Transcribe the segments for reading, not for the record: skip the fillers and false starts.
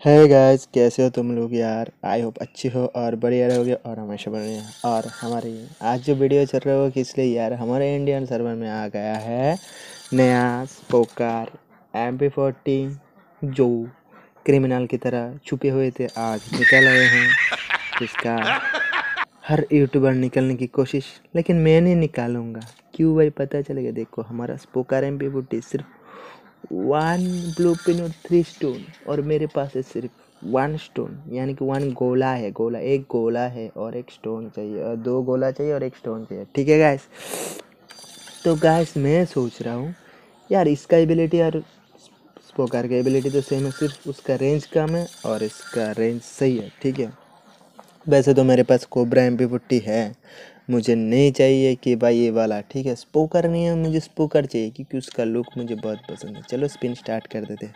है गाइस, कैसे हो तुम लोग यार। आई होप अच्छी हो और बढ़िया रहोगे और हमेशा बढ़िया। और हमारी आज जो वीडियो चल रहा हो कि इसलिए यार हमारे इंडियन सर्वर में आ गया है नया स्पोकर MP40 जो क्रिमिनल की तरह छुपे हुए थे, आज निकल आए हैं। जिसका हर यूट्यूबर निकलने की कोशिश, लेकिन मैं नहीं निकालूंगा। क्यों भाई, पता चलेगा। देखो हमारा स्पोकर MP40 सिर्फ 1 ब्लू पिन और 3 स्टोन, और मेरे पास है सिर्फ 1 स्टोन, यानी कि 1 गोला है। एक गोला है और 1 स्टोन चाहिए, और 2 गोला चाहिए और 1 स्टोन चाहिए। ठीक है गाइस। तो गाइस मैं सोच रहा हूँ यार, इसका एबिलिटी और स्पोकर का एबिलिटी तो सेम है, सिर्फ उसका रेंज कम है और इसका रेंज सही है। ठीक है। वैसे तो मेरे पास कोबरा MP40 है, मुझे नहीं चाहिए कि भाई ये वाला। ठीक है, स्पोकर नहीं है, मुझे स्पोकर चाहिए क्योंकि उसका लुक मुझे बहुत पसंद है। चलो स्पिन स्टार्ट कर देते।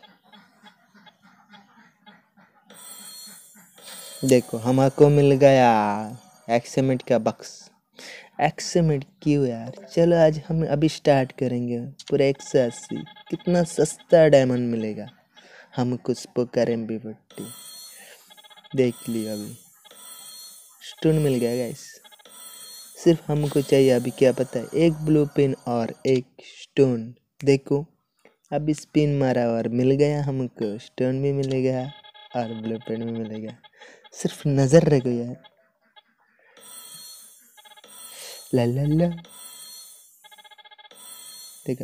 देखो हमको मिल गया एक्समिट का बक्स। एक्समिट क्यों यार, चलो आज हम अभी स्टार्ट करेंगे। पूरा 180, कितना सस्ता डायमंड मिलेगा हमको स्पोकर MP40। देख लियो, अभी स्टोन मिल गया गाइस। सिर्फ हमको चाहिए अभी, क्या पता है, 1 ब्लू पिन और 1 स्टोन। देखो अभी स्पिन मारा और मिल गया हमको, स्टोन भी मिलेगा और ब्लू पिन भी मिलेगा। सिर्फ नजर रखो यार। ला ला ला, देखा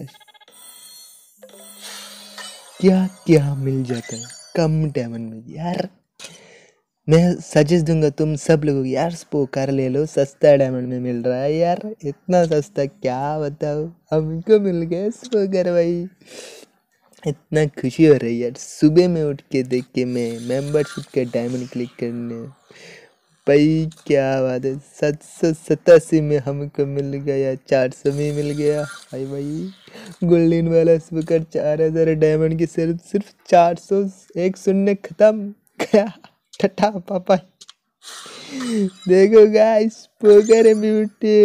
क्या क्या मिल जाता है कम डायमंड में यार। मैं सजेस्ट दूंगा तुम सब लोगों को, यार स्पोकर ले लो, सस्ता डायमंड में मिल रहा है यार। इतना सस्ता, क्या बताओ, हमको मिल गया स्पोकर भाई। इतना खुशी हो रही है यार, सुबह में उठ के देख के मैं मेंबरशिप के डायमंड क्लिक करने भाई। क्या बात है, 787 में हमको मिल गया, 400 में मिल गया भाई। गोल्डन वाला स्पीकर 4000 डायमंड की सिर्फ 400, 1 शून्य खत्म गया। टटा पापा। देखो गाइस, स्पोकर ब्यूटी।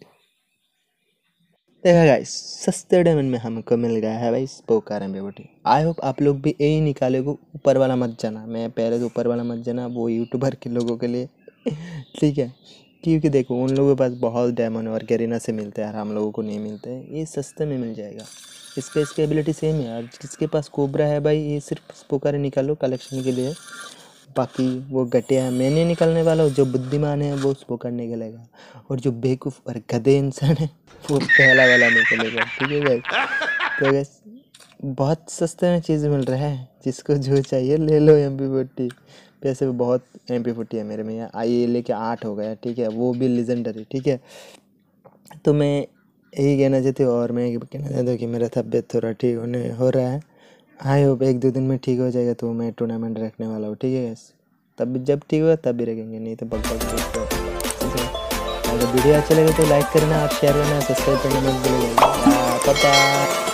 देखा गाइस, सस्ते डायमंड में हमको मिल गया है भाई स्पोकर MP40। आई होप आप लोग भी यही निकालेगो। ऊपर वाला मत जाना, मैं पहले तो ऊपर वाला मत जाना, वो यूट्यूबर के लोगों के लिए। ठीक है, क्योंकि देखो उन लोगों के पास बहुत डायमंड और गरीना से मिलते हैं यार, हम लोगों को नहीं मिलते हैं। ये सस्ते में मिल जाएगा। इसकी एबिलिटी सेम है यार। जिसके पास कोबरा है भाई, ये सिर्फ स्पोकर निकालो कलेक्शन के लिए। बाकी वो घटिया है, मैं नहीं निकलने वाला हूँ। जो बुद्धिमान है वो स्पोकर निकलेगा, और जो बेवकूफ़ और गधे इंसान है वो पहला वाला निकलेगा। ठीक है गाइस। तो गाइस बहुत सस्ते में चीज़ मिल रहा है, जिसको जो चाहिए ले लो MP40। वैसे भी बहुत MP40 है मेरे में यार, ये लेके 8 हो गया। ठीक है, वो भी लेजेंडरी। ठीक है, तो मैं यही कहना चाहती हूँ, और मैं कहना चाहता हूँ कि मेरा तबीयत थोड़ा ठीक होने हो रहा है। आई होप 1-2 दिन में ठीक हो जाएगा, तो मैं टूर्नामेंट रखने वाला हूँ। ठीक है गैस, तब जब ठीक होगा तब भी रखेंगे, नहीं तो बग बग। अगर वीडियो अच्छा लगे तो लाइक करना, आप शेयर करना, सब्सक्राइब करना मत भूलिएगा। पता